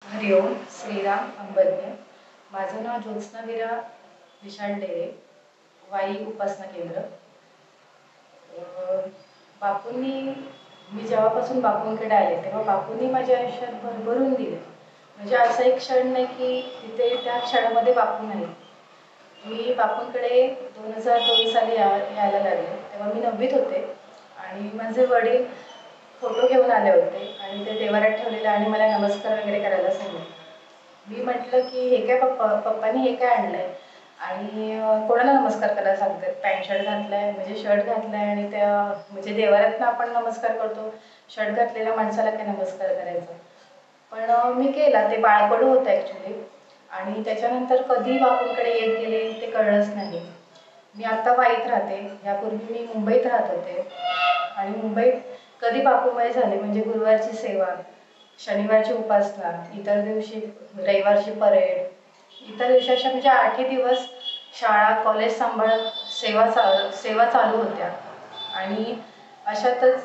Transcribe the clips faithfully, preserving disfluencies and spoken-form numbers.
हरिओम श्रीराम अंबज्ञ। माझं नाव ज्योत्स्ना वीरा विशाल डेरे, वाई उपासना केंद्र। बापूंनी मी जेव्हापासून बापूंकडे आले तेव्हा बापूंनी माझ्या आयुष्यात भरभरून दिले। म्हणजे असा एक क्षण नाही की तिथे त्या क्षणामध्ये बापू नाही। मी बापूंकडे दोन हजार दोन साली या यायला लागले तेव्हा मी नववीत होते आणि माझे वडील फोटो घेऊन आले होते आणि ते देवाऱ्यात ठेवलेले आणि मला नमस्कार वगैरे करायला सांगितले। मी म्हटलं की हे काय पप्पा पप्पांनी हे काय आणलंय आणि कोणाला नमस्कार करायला सांगतात? पॅन्ट शर्ट घातलाय म्हणजे शर्ट घातलाय आणि त्या म्हणजे देवाऱ्यातनं आपण नमस्कार करतो, शर्ट घातलेल्या माणसाला काय नमस्कार करायचा? पण मी केला, ते बाळपण होतं ॲक्च्युली आणि त्याच्यानंतर कधी बापूंकडे येत गेले ते कळलंच नाही। मी आता वाईत राहते, यापूर्वी मी मुंबईत राहत होते आणि मुंबईत कधी बापूमय झाले म्हणजे गुरुवारची सेवा, शनिवारची उपासना, इतर दिवशी रविवारची परेड, इतर दिवशी अशा म्हणजे आठही दिवस शाळा कॉलेज सांभाळत सेवा चा सेवा चालू होत्या। आणि अशातच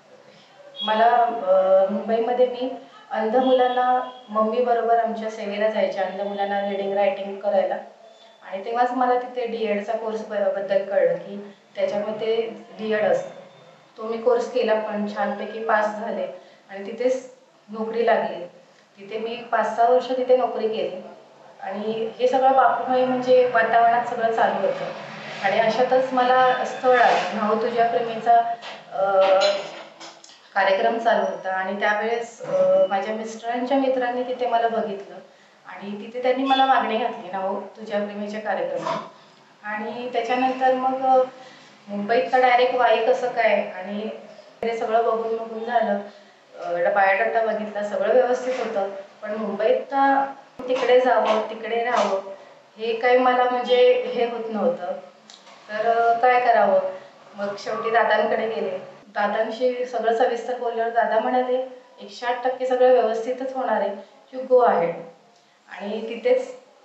मला मुंबईमध्ये मी अंध मुलांना मम्मी बरोबर आमच्या सेवेला जायच्या, अंध मुलांना रीडिंग रायटिंग करायला आणि तेव्हाच मला तिथे डी एडचा कोर्स बद्दल कळलं की त्याच्यामध्ये डी एड असतं। तो मी कोर्स केला पण छानपैकी पास झाले आणि तिथेच नोकरी लागली। तिथे मी पाच सहा वर्ष तिथे नोकरी केली आणि हे सगळं बापूमय म्हणजे वातावरणात सगळं चालू होतं। आणि अशातच मला स्थळ आलं, नाव तुझ्या प्रेमीचा कार्यक्रम चालू होता आणि त्यावेळेस माझ्या मिस्टरांच्या मित्रांनी तिथे मला बघितलं आणि तिथे त्यांनी मला मागणी घातली नाव तुझ्या प्रेमीच्या कार्यक्रमात। आणि त्याच्यानंतर मग मुंबईत तर डायरेक्ट वाई कसं काय आणि ते सगळं बघून बघून झालं, बायोडाटा बघितला, सगळं व्यवस्थित होतं। पण मुंबईत तिकडे जावं तिकडे राहावं हे काही मला म्हणजे हे होत नव्हतं, तर काय करावं? मग शेवटी दादांकडे गेले, दादांशी सगळं सविस्तर बोलल्यावर दादा म्हणाले एकशे आठ टक्के सगळं व्यवस्थितच होणार आहे, यू गो अहेड। आणि तिथेच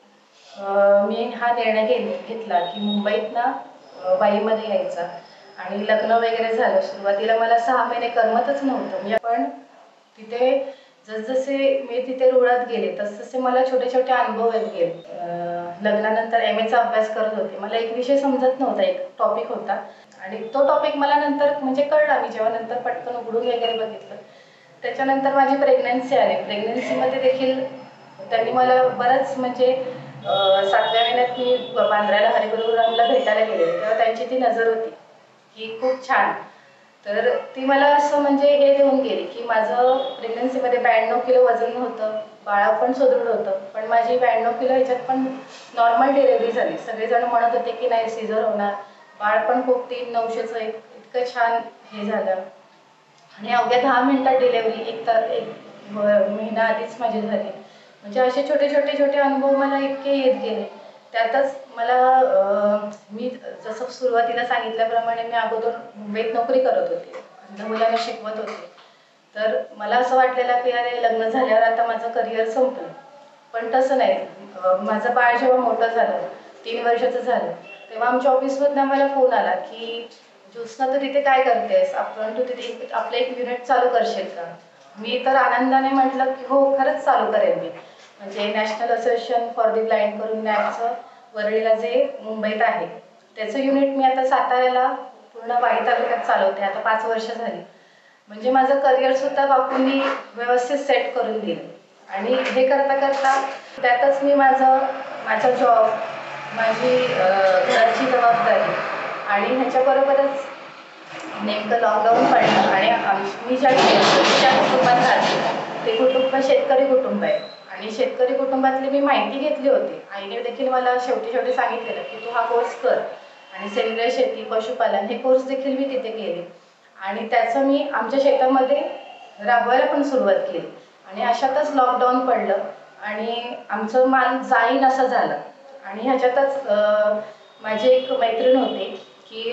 मी हा निर्णय घेतला की मुंबईत ना वाईमध्ये यायचा आणि लग्न वगैरे झालं। सुरुवातीला मला सहा महिने करमतच नव्हतं म्हणजे, पण तिथे जसजसे मी तिथे रुळत गेले तसतसे मला छोटे छोटे अनुभव येत गेले। लग्नानंतर एम एचा अभ्यास करत होते, मला एक विषय समजत नव्हता, एक टॉपिक होता आणि तो टॉपिक मला नंतर म्हणजे कळला, मी जेव्हा नंतर पटकन उघडून वगैरे बघितलं। त्याच्यानंतर माझी प्रेग्नन्सी आली, प्रेग्नन्सीमध्ये देखील त्यांनी मला बरंच म्हणजे सातव्या महिन्यात मी बांद्र्याला हरिगुरुरामला भेटायला गेले तेव्हा त्यांची ती नजर होती की खूप छान, तर ती मला असं म्हणजे हे देऊन गेली की माझं प्रेग्नन्सीमध्ये ब्याण्णव किलो वजन होतं, बाळा पण सुदृढ होतं, पण माझी ब्याण्णव किलो ह्याच्यात पण नॉर्मल डिलेव्हरी झाली। सगळेजण म्हणत होते की नाही सीझर होणार, बाळ पण खूप तीन नऊशेचं एक इतकं छान हे झालं आणि अवघ्या दहा मिनिटात डिलेव्हरी एक तर एक महिना आधीच माझी झाली। म्हणजे असे छोटे छोटे छोटे अनुभव मला इतके येत गेले। त्यातच मला मी जसं सुरुवातीला सांगितल्याप्रमाणे मी अगोदर मुंबईत नोकरी करत होते, अंध मुलांना शिकवत होते, तर मला असं वाटलेलं की अरे लग्न झाल्यावर आता माझं करिअर संपलं, पण तसं नाही। माझं बाळ जेव्हा मोठं झालं, तीन वर्षाचं झालं, तेव्हा आमच्या ऑफिसमधून आम्हाला फोन आला की ज्योत्स्ना तू तिथे काय करतेस, आपण तू तिथे आपलं एक युनिट चालू करशील का? मी तर आनंदाने म्हटलं की हो खरंच चालू करेन मी, म्हणजे national association for the blind करून नॅपचं वरळीला जे मुंबईत आहे त्याचं युनिट मी आता साताऱ्याला पूर्ण वाई तालुक्यात चालवते, आता पाच वर्ष झाली। म्हणजे माझं करिअरसुद्धा बापूंनी व्यवस्थित सेट करून दिलं आणि हे करता करता त्यातच मी माझं माझा जॉब, माझी घराची जबाबदारी आणि ह्याच्याबरोबरच नेमकं लॉकडाऊन पडलं आणि मी ज्या ज्या कुटुंबात राहते ते कुटुंब शेतकरी कुटुंब आहे आणि शेतकरी कुटुंबातली मी माहिती घेतली होती। आईने देखील मला शेवटी शेवटी सांगितलेलं की तू हा कोर्स कर आणि सेंद्रिय शेती, पशुपालन हे कोर्स देखील मी तिथे केले आणि त्याचं मी आमच्या शेतामध्ये राबवायला पण सुरुवात केली। आणि अशातच लॉकडाऊन पडलं आणि आमचं माल जाईन असं झालं आणि ह्याच्यातच माझी एक मैत्रीण होती की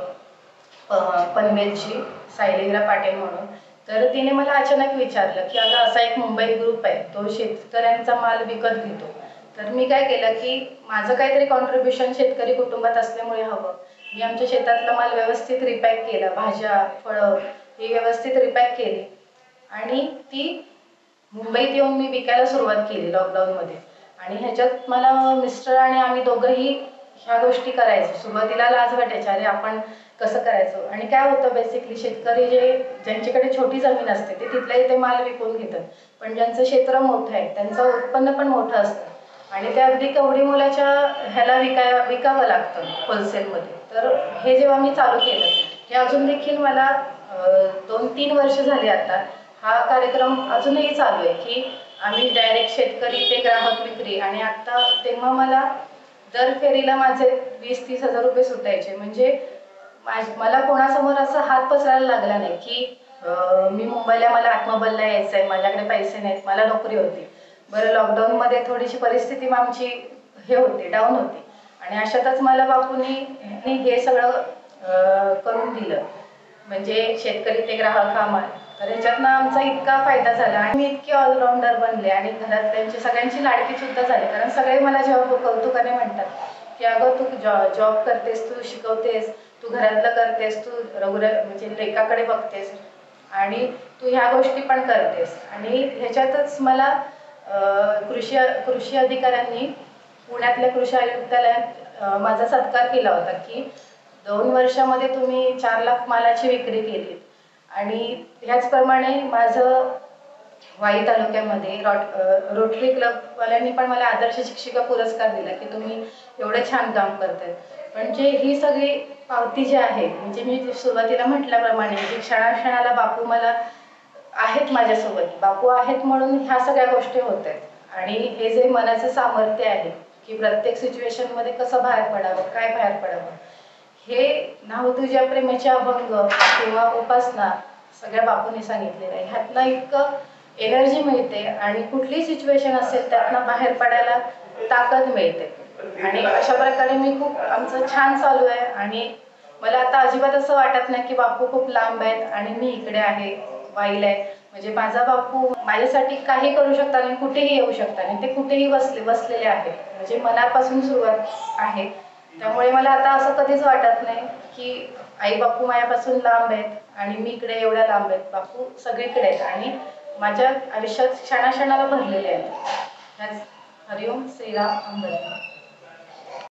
पनवेलची सायलेंद्रा पाटील म्हणून, तर तिने मला अचानक विचारलं की अगं असा एक मुंबई ग्रुप आहे तो शेतकऱ्यांचा माल विकत घेतो, तर मी काय केलं की माझं काहीतरी कॉन्ट्रीब्युशन शेतकरी कुटुंबात असल्यामुळे हवं, मी आमच्या शेतातला माल व्यवस्थित रिपॅक केला, भाज्या फळं ही व्यवस्थित रिपॅक केली आणि ती मुंबईत येऊन मी विकायला सुरुवात केली लॉकडाऊनमध्ये. आणि ह्याच्यात मला मिस्टर आणि आम्ही दोघंही ह्या गोष्टी करायचो. सुरुवातीला लाज वाटायची, अरे आपण कसं करायचं. आणि काय होतं बेसिकली, शेतकरी जे ज्यांच्याकडे छोटी जमीन असते ते तिथल्या इथे माल विकून घेतात, पण ज्यांचं क्षेत्र मोठं आहे त्यांचं उत्पन्न पण मोठं असतं आणि ते अगदी कवडी मोलाच्या ह्याला विकाय विकावं लागतं होलसेलमध्ये. तर हे जेव्हा मी चालू केलं, हे अजून देखील मला दोन तीन वर्ष झाले आता हा कार्यक्रम अजूनही चालू आहे की आम्ही डायरेक्ट शेतकरी ते ग्राहक विक्री. आणि आता तेव्हा मला दर फेरीला माझे वीस तीस हजार रुपये सुटायचे. म्हणजे मला कोणासमोर असं हात पसरायला लागला नाही की मी मुंबईला मला आत्मबलला यायचं आहे, माझ्याकडे पैसे नाहीत, मला नोकरी होती. बरं, लॉकडाऊनमध्ये थोडीशी परिस्थिती आमची हे होती, डाऊन होती. आणि अशातच मला बापूंनी हे सगळं करून दिलं, म्हणजे शेतकरी ते ग्राहक हा माल. तर ह्याच्यातनं आमचा इतका फायदा झाला आणि मी इतके ऑलराऊंडर बनले आणि घरातल्यांची सगळ्यांची लाडकी सुद्धा झाली. कारण सगळे मला जेव्हा कौतुकाने म्हणतात की अगं तू जॉ जॉब करतेस, तू शिकवतेस, तू घरातलं करतेस, तू रघुरा म्हणजे लेकाकडे बघतेस आणि तू ह्या गोष्टी पण करतेस. आणि ह्याच्यातच मला कृषी कृषी अधिकाऱ्यांनी पुण्यातल्या कृषी आयुक्तालयात माझा सत्कार केला होता की दोन वर्षामध्ये तुम्ही चार लाख मालाची विक्री केली. आणि ह्याचप्रमाणे माझं वाई तालुक्यामध्ये रॉट रोटरी क्लबवाल्यांनी पण मला आदर्श शिक्षिका पुरस्कार दिला की तुम्ही एवढं छान काम करताय. म्हणजे ही सगळी पावती जी आहे, म्हणजे मी सुरुवातीला म्हटल्याप्रमाणे की क्षणाक्षणाला बापू मला आहेत माझ्यासोबत, बापू आहेत म्हणून ह्या सगळ्या गोष्टी होत आहेत. आणि हे जे मनाचं सामर्थ्य आहे की प्रत्येक सिच्युएशनमध्ये कसं बाहेर पडावं, काय बाहेर पडावं, हे नाव तुझ्या प्रेमाचे अभंग किंवा उपासना सगळ्या बापूंनी सांगितलेलं आहे. ह्यातनं इतकं एनर्जी मिळते आणि कुठली सिच्युएशन असेल त्यातनं बाहेर पडायला ताकद मिळते. आणि अशा प्रकारे मी खूप आमचं छान चालू आहे. आणि मला आता अजिबात असं वाटत नाही की बापू खूप लांब आहेत आणि मी इकडे आहे, वाईला आहे. म्हणजे माझा बापू माझ्यासाठी काही करू शकतात आणि कुठेही येऊ शकतात आणि ते कुठेही बसले बसलेले आहेत. म्हणजे मनापासून सुरुवात आहे. त्यामुळे मला आता असं कधीच वाटत नाही की आई बापू माझ्यापासून लांब आहेत आणि मी इकडे एवढ्या लांब आहेत. बापू सगळीकडे आहेत आणि माझ्या आयुष्यात क्षणाक्षणाला भरलेले आहेत. हरिओम, श्रीराम, अंबे.